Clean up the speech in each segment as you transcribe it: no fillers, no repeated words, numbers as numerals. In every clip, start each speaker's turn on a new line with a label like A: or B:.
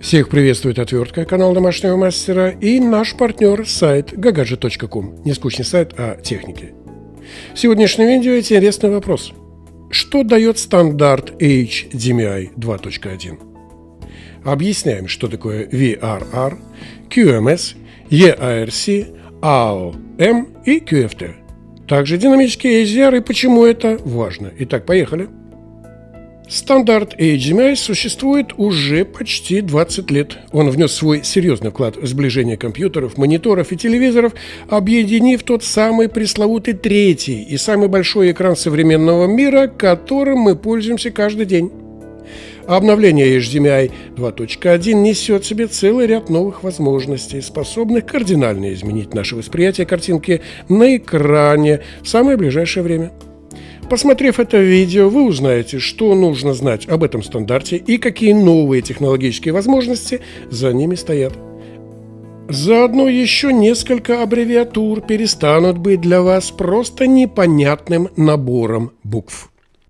A: Всех приветствует Отвертка, канал домашнего мастера, и наш партнер сайт gagadget.com. Не скучный сайт о технике. В сегодняшнем видео интересный вопрос. Что дает стандарт HDMI 2.1? Объясняем, что такое VRR, QMS, EARC, AOM и QFT. Также динамический HDR и почему это важно. Итак, поехали. Стандарт HDMI существует уже почти 20 лет. Он внес свой серьезный вклад в сближение компьютеров, мониторов и телевизоров, объединив тот самый пресловутый третий и самый большой экран современного мира, которым мы пользуемся каждый день. Обновление HDMI 2.1 несет в себе целый ряд новых возможностей, способных кардинально изменить наше восприятие картинки на экране в самое ближайшее время. Посмотрев это видео, вы узнаете, что нужно знать об этом стандарте и какие новые технологические возможности за ними стоят. Заодно еще несколько аббревиатур перестанут быть для вас просто непонятным набором букв.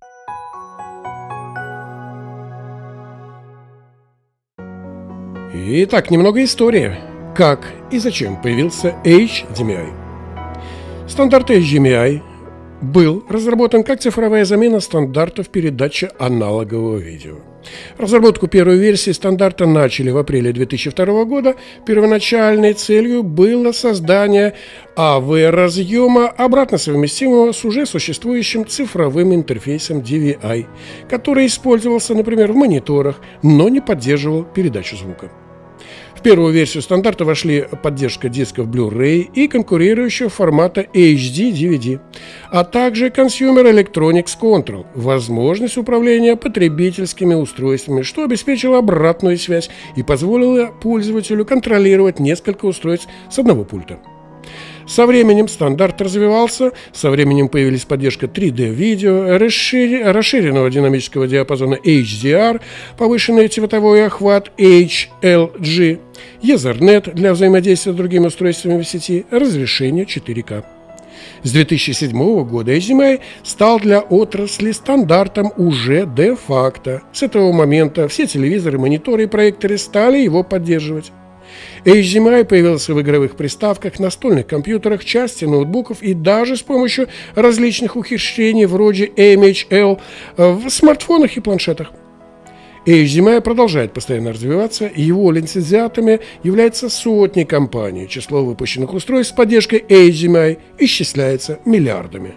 A: Итак, немного истории. Как и зачем появился HDMI? Стандарт HDMI был разработан как цифровая замена стандартов передачи аналогового видео. Разработку первой версии стандарта начали в апреле 2002 года. Первоначальной целью было создание AV-разъема, обратно совместимого с уже существующим цифровым интерфейсом DVI, который использовался, например, в мониторах, но не поддерживал передачу звука. В первую версию стандарта вошли поддержка дисков Blu-ray и конкурирующего формата HD-DVD, а также Consumer Electronics Control – возможность управления потребительскими устройствами, что обеспечило обратную связь и позволило пользователю контролировать несколько устройств с одного пульта. Со временем стандарт развивался, со временем появились поддержка 3D-видео, расширенного динамического диапазона HDR, повышенный цветовой охват HLG, Ethernet для взаимодействия с другими устройствами в сети, разрешение 4К. С 2007 года HDMI стал для отрасли стандартом уже де-факто. С этого момента все телевизоры, мониторы и проекторы стали его поддерживать. HDMI появился в игровых приставках, настольных компьютерах, части ноутбуков и даже с помощью различных ухищрений вроде MHL в смартфонах и планшетах. HDMI продолжает постоянно развиваться, и его лицензиатами являются сотни компаний. Число выпущенных устройств с поддержкой HDMI исчисляется миллиардами.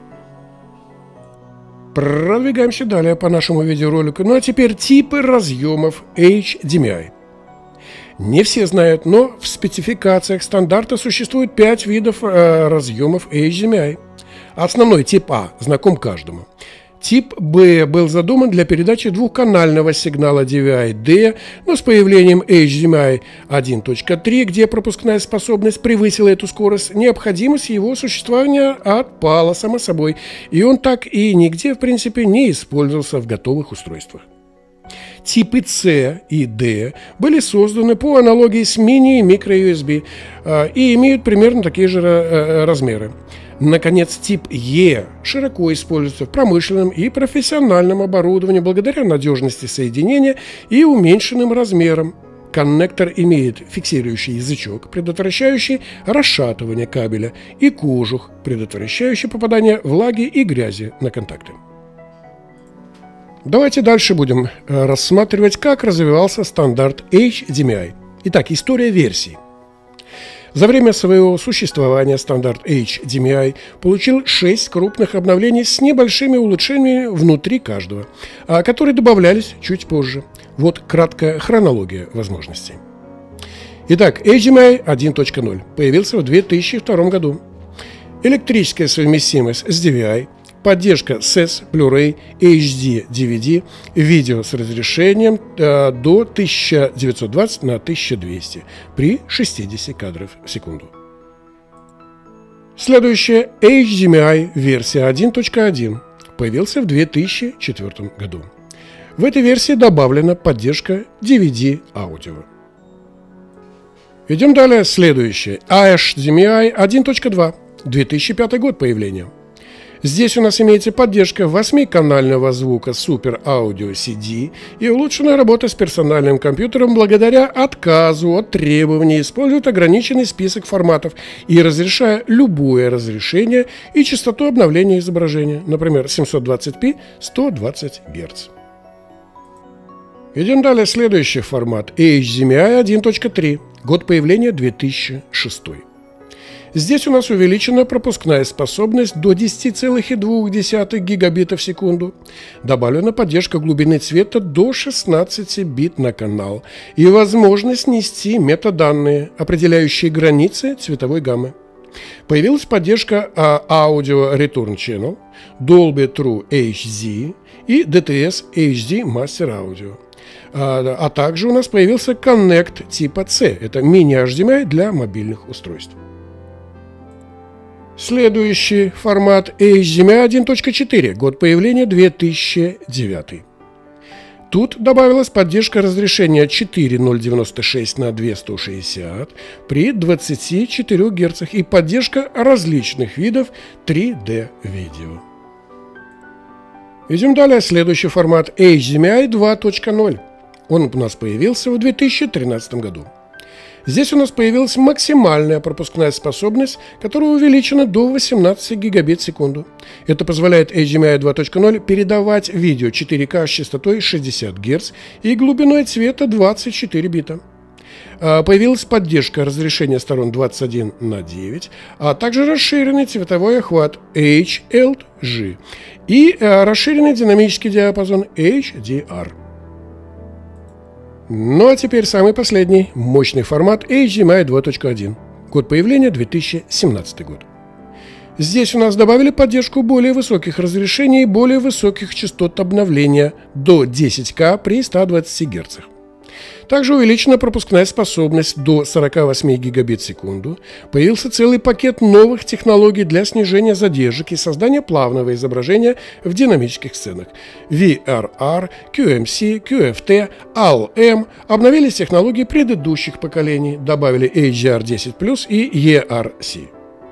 A: Продвигаемся далее по нашему видеоролику. Ну а теперь типы разъемов HDMI. Не все знают, но в спецификациях стандарта существует 5 видов разъемов HDMI. Основной тип А знаком каждому. Тип Б был задуман для передачи двухканального сигнала DVI-D, но с появлением HDMI 1.3, где пропускная способность превысила эту скорость, необходимость его существования отпала само собой, и он так и нигде, в принципе, не использовался в готовых устройствах. Типы С и Д были созданы по аналогии с мини- и микро-USB и имеют примерно такие же размеры. Наконец, тип Е широко используется в промышленном и профессиональном оборудовании благодаря надежности соединения и уменьшенным размерам. Коннектор имеет фиксирующий язычок, предотвращающий расшатывание кабеля, и кожух, предотвращающий попадание влаги и грязи на контакты. Давайте дальше будем рассматривать, как развивался стандарт HDMI. Итак, история версий. За время своего существования стандарт HDMI получил 6 крупных обновлений с небольшими улучшениями внутри каждого, которые добавлялись чуть позже. Вот краткая хронология возможностей. Итак, HDMI 1.0 появился в 2002 году. Электрическая совместимость с DVI, поддержка CES, Blu-ray, HD, DVD, видео с разрешением до 1920 на 1200 при 60 кадров в секунду. Следующая HDMI версия 1.1 появился в 2004 году. В этой версии добавлена поддержка DVD-аудио. Идем далее. Следующая HDMI 1.2, 2005 год появления. Здесь у нас имеется поддержка 8-канального звука Super Audio CD и улучшенная работа с персональным компьютером благодаря отказу от требования использовать ограниченный список форматов и разрешая любое разрешение и частоту обновления изображения, например, 720p 120 Гц. Идем далее. Следующий формат HDMI 1.3, год появления 2006. Здесь у нас увеличена пропускная способность до 10,2 гигабитов в секунду. Добавлена поддержка глубины цвета до 16 бит на канал и возможность нести метаданные, определяющие границы цветовой гаммы. Появилась поддержка Audio Return Channel, Dolby True HD и DTS HD Master Audio. А также у нас появился Connect типа C, это мини-HDMI для мобильных устройств. Следующий формат HDMI 1.4, год появления 2009. Тут добавилась поддержка разрешения 4096 на 2160 при 24 Гц и поддержка различных видов 3D-видео. Идем далее. Следующий формат HDMI 2.0. Он у нас появился в 2013 году. Здесь у нас появилась максимальная пропускная способность, которая увеличена до 18 гигабит в секунду. Это позволяет HDMI 2.0 передавать видео 4К с частотой 60 Гц и глубиной цвета 24 бита. Появилась поддержка разрешения сторон 21:9, а также расширенный цветовой охват HLG и расширенный динамический диапазон HDR. Ну а теперь самый последний мощный формат HDMI 2.1, год появления 2017 год. Здесь у нас добавили поддержку более высоких разрешений и более высоких частот обновления до 10К при 120 Гц. Также увеличена пропускная способность до 48 гигабит в секунду. Появился целый пакет новых технологий для снижения задержек и создания плавного изображения в динамических сценах. VRR, QMC, QFT, ALM. Обновились технологии предыдущих поколений, добавили HDR10+, и ERC.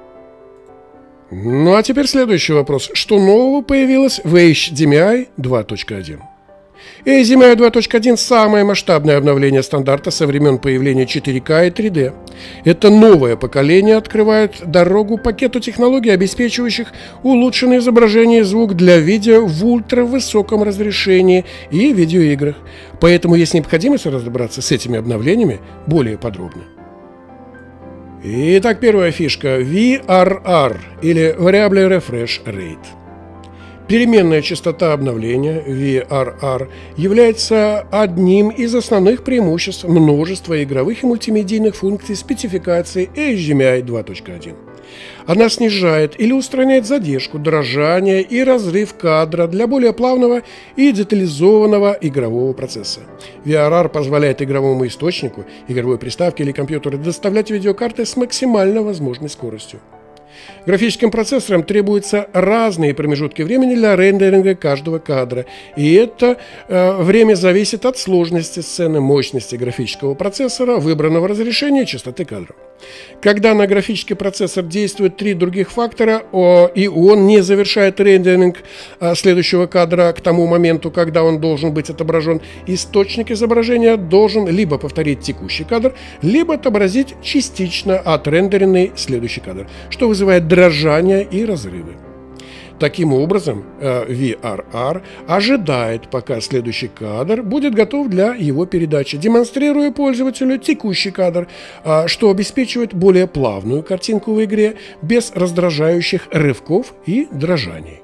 A: Ну а теперь следующий вопрос. Что нового появилось в HDMI 2.1? HDMI 2.1 – самое масштабное обновление стандарта со времен появления 4К и 3D. Это новое поколение открывает дорогу пакету технологий, обеспечивающих улучшенное изображение и звук для видео в ультравысоком разрешении и видеоиграх. Поэтому есть необходимость разобраться с этими обновлениями более подробно. Итак, первая фишка – VRR или Variable Refresh Rate. Переменная частота обновления VRR является одним из основных преимуществ множества игровых и мультимедийных функций спецификации HDMI 2.1. Она снижает или устраняет задержку, дрожание и разрыв кадра для более плавного и детализованного игрового процесса. VRR позволяет игровому источнику, игровой приставке или компьютеру доставлять видеокарты с максимально возможной скоростью. Графическим процессорам требуются разные промежутки времени для рендеринга каждого кадра, и это время зависит от сложности сцены, мощности графического процессора, выбранного разрешения и частоты кадров. Когда на графический процессор действуют три других фактора, и он не завершает рендеринг следующего кадра к тому моменту, когда он должен быть отображен, источник изображения должен либо повторить текущий кадр, либо отобразить частично отрендеренный следующий кадр, что вызывает дрожание и разрывы. Таким образом, VRR ожидает, пока следующий кадр будет готов для его передачи, демонстрируя пользователю текущий кадр, что обеспечивает более плавную картинку в игре без раздражающих рывков и дрожаний.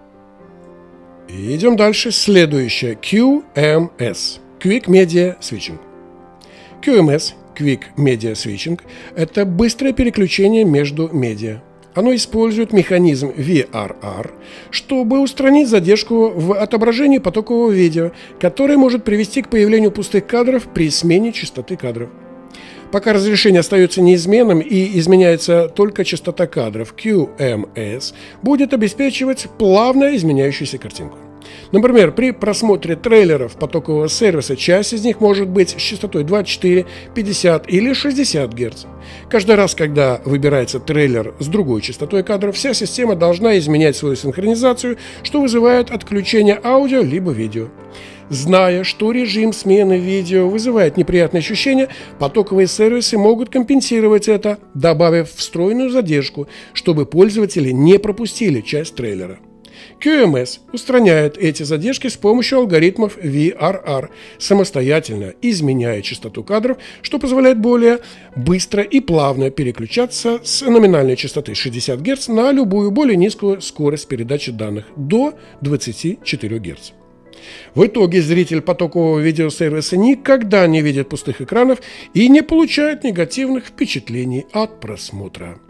A: Идем дальше. Следующее. QMS. Quick Media Switching. QMS, Quick Media Switching, это быстрое переключение между медиа. Оно использует механизм VRR, чтобы устранить задержку в отображении потокового видео, который может привести к появлению пустых кадров при смене частоты кадров. Пока разрешение остается неизменным и изменяется только частота кадров, QMS будет обеспечивать плавно изменяющуюся картинку. Например, при просмотре трейлеров потокового сервиса часть из них может быть с частотой 24, 50 или 60 Гц. Каждый раз, когда выбирается трейлер с другой частотой кадров, вся система должна изменять свою синхронизацию, что вызывает отключение аудио либо видео. Зная, что режим смены видео вызывает неприятные ощущения, потоковые сервисы могут компенсировать это, добавив встроенную задержку, чтобы пользователи не пропустили часть трейлера. QMS устраняет эти задержки с помощью алгоритмов VRR, самостоятельно изменяя частоту кадров, что позволяет более быстро и плавно переключаться с номинальной частоты 60 Гц на любую более низкую скорость передачи данных до 24 Гц. В итоге зритель потокового видеосервиса никогда не видит пустых экранов и не получает негативных впечатлений от просмотра.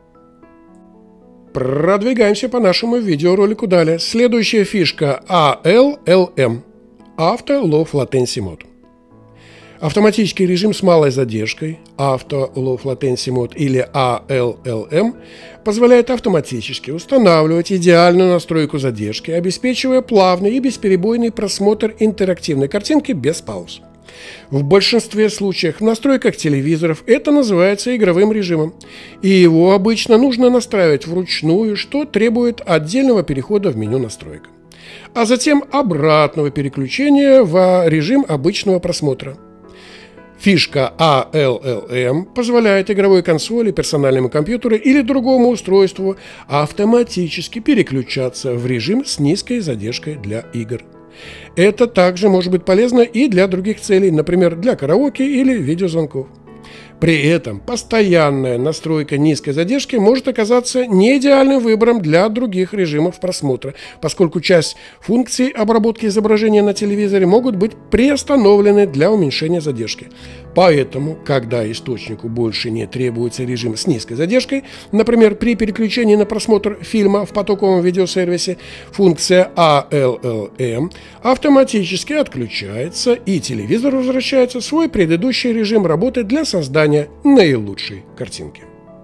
A: Продвигаемся по нашему видеоролику далее. Следующая фишка ALLM – Auto Low Latency Mode. Автоматический режим с малой задержкой Auto Low Latency Mode или ALLM позволяет автоматически устанавливать идеальную настройку задержки, обеспечивая плавный и бесперебойный просмотр интерактивной картинки без пауз. В большинстве случаев в настройках телевизоров это называется игровым режимом, и его обычно нужно настраивать вручную, что требует отдельного перехода в меню настроек, а затем обратного переключения в режим обычного просмотра. Фишка ALLM позволяет игровой консоли, персональному компьютеру или другому устройству автоматически переключаться в режим с низкой задержкой для игр. Это также может быть полезно и для других целей, например, для караоке или видеозвонков. При этом постоянная настройка низкой задержки может оказаться не идеальным выбором для других режимов просмотра, поскольку часть функций обработки изображения на телевизоре могут быть приостановлены для уменьшения задержки. Поэтому, когда источнику больше не требуется режим с низкой задержкой, например, при переключении на просмотр фильма в потоковом видеосервисе, функция ALLM автоматически отключается, и телевизор возвращается в свой предыдущий режим работы для создания наилучшей картинки.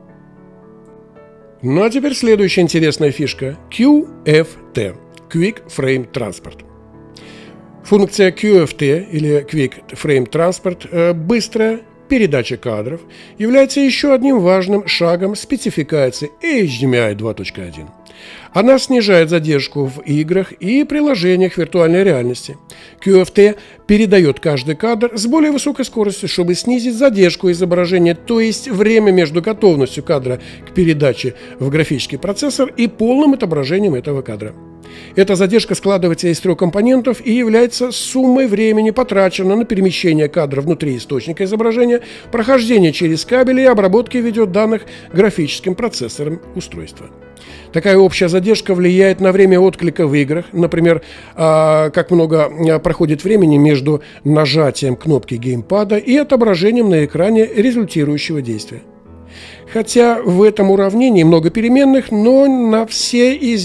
A: Ну а теперь следующая интересная фишка – QFT – Quick Frame Transport. Функция QFT или Quick Frame Transport быстрая передача кадров является еще одним важным шагом спецификации HDMI 2.1. Она снижает задержку в играх и приложениях виртуальной реальности. QFT передает каждый кадр с более высокой скоростью, чтобы снизить задержку изображения, то есть время между готовностью кадра к передаче в графический процессор и полным отображением этого кадра. Эта задержка складывается из трех компонентов и является суммой времени, потраченного на перемещение кадра внутри источника изображения, прохождение через кабели и обработки видеоданных графическим процессором устройства. Такая общая задержка влияет на время отклика в играх, например, как много проходит времени между нажатием кнопки геймпада и отображением на экране результирующего действия. Хотя в этом уравнении много переменных, но не на все, в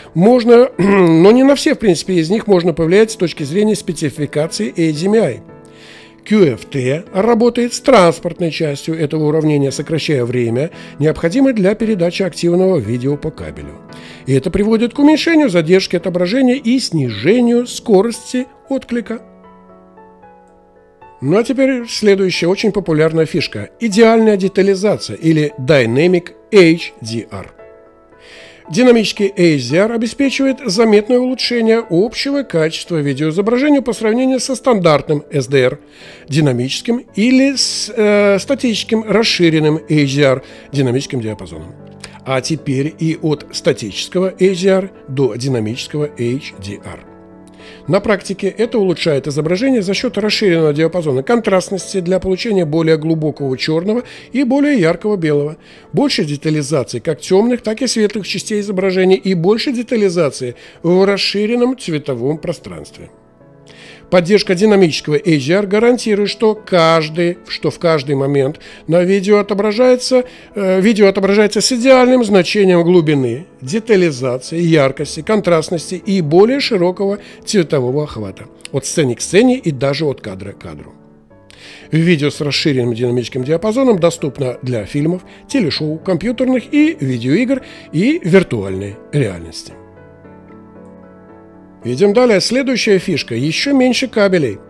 A: принципе, из них можно повлиять с точки зрения спецификации HDMI. QFT работает с транспортной частью этого уравнения, сокращая время, необходимое для передачи активного видео по кабелю. И это приводит к уменьшению задержки отображения и снижению скорости отклика. Ну а теперь следующая очень популярная фишка – идеальная детализация или Dynamic HDR. Динамический HDR обеспечивает заметное улучшение общего качества видеоизображения по сравнению со стандартным SDR, динамическим или статическим расширенным HDR, динамическим диапазоном. А теперь и от статического HDR до динамического HDR. На практике это улучшает изображение за счет расширенного диапазона контрастности для получения более глубокого черного и более яркого белого, больше детализации как темных, так и светлых частей изображения и больше детализации в расширенном цветовом пространстве. Поддержка динамического HDR гарантирует, что в каждый момент на видео отображается с идеальным значением глубины, детализации, яркости, контрастности и более широкого цветового охвата от сцены к сцене и даже от кадра к кадру. Видео с расширенным динамическим диапазоном доступно для фильмов, телешоу, компьютерных и видеоигр и виртуальной реальности. Идем далее. Следующая фишка. Еще меньше кабелей.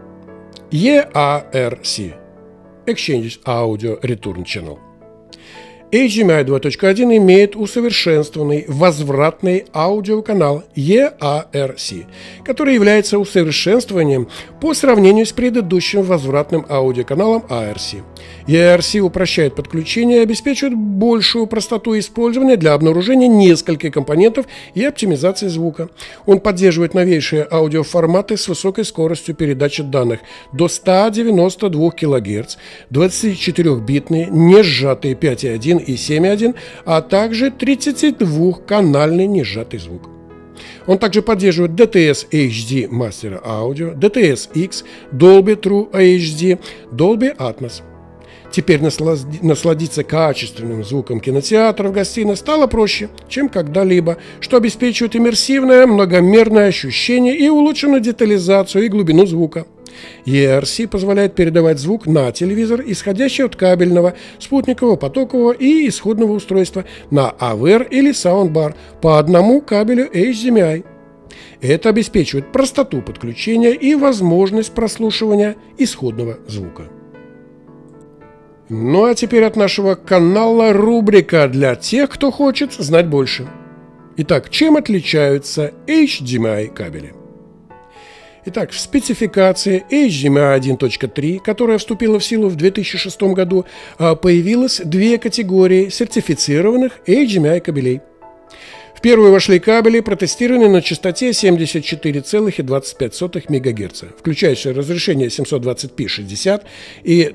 A: EARC – Exchange Audio Return Channel. HDMI 2.1 имеет усовершенствованный возвратный аудиоканал EARC, который является усовершенствованием по сравнению с предыдущим возвратным аудиоканалом ARC. EARC упрощает подключение и обеспечивает большую простоту использования для обнаружения нескольких компонентов и оптимизации звука. Он поддерживает новейшие аудиоформаты с высокой скоростью передачи данных до 192 кГц, 24-битные, не сжатые 5.1 и 7.1, а также 32-канальный несжатый звук. Он также поддерживает DTS HD Master Audio, DTS X, Dolby True HD, Dolby Atmos. Теперь насладиться качественным звуком кинотеатра в гостиной стало проще, чем когда-либо, что обеспечивает иммерсивное многомерное ощущение и улучшенную детализацию и глубину звука. EARC позволяет передавать звук на телевизор, исходящий от кабельного, спутникового, потокового и исходного устройства на AVR или саундбар по одному кабелю HDMI. Это обеспечивает простоту подключения и возможность прослушивания исходного звука. Ну а теперь от нашего канала рубрика для тех, кто хочет знать больше. Итак, чем отличаются HDMI кабели? Итак, в спецификации HDMI 1.3, которая вступила в силу в 2006 году, появилось две категории сертифицированных HDMI кабелей. В первую вошли кабели, протестированные на частоте 74,25 МГц, включающие разрешение 720p60 и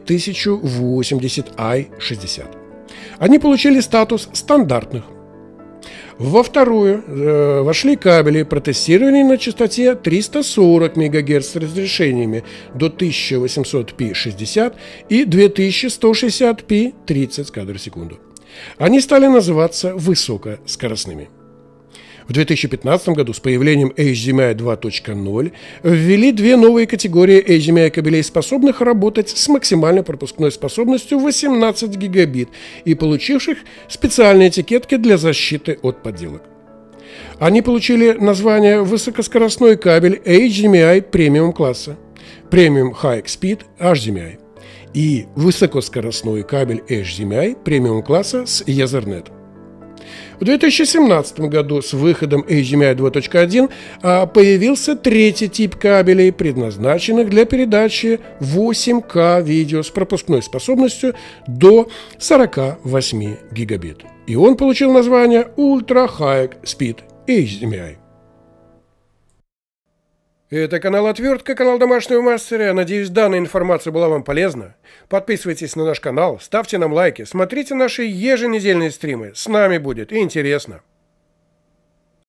A: 1080i60. Они получили статус стандартных. Во вторую вошли кабели, протестированные на частоте 340 МГц с разрешениями до 1800p60 и 2160p30 кадров в секунду. Они стали называться высокоскоростными. В 2015 году с появлением HDMI 2.0 ввели две новые категории HDMI кабелей, способных работать с максимальной пропускной способностью 18 гигабит и получивших специальные этикетки для защиты от подделок. Они получили название высокоскоростной кабель HDMI премиум класса, Premium High Speed HDMI и высокоскоростной кабель HDMI премиум класса с Ethernet. В 2017 году с выходом HDMI 2.1 появился третий тип кабелей, предназначенных для передачи 8К видео с пропускной способностью до 48 гигабит. И он получил название Ultra High Speed HDMI. Это канал Отвертка, канал Домашнего мастера. Надеюсь, данная информация была вам полезна. Подписывайтесь на наш канал, ставьте нам лайки, смотрите наши еженедельные стримы. С нами будет интересно.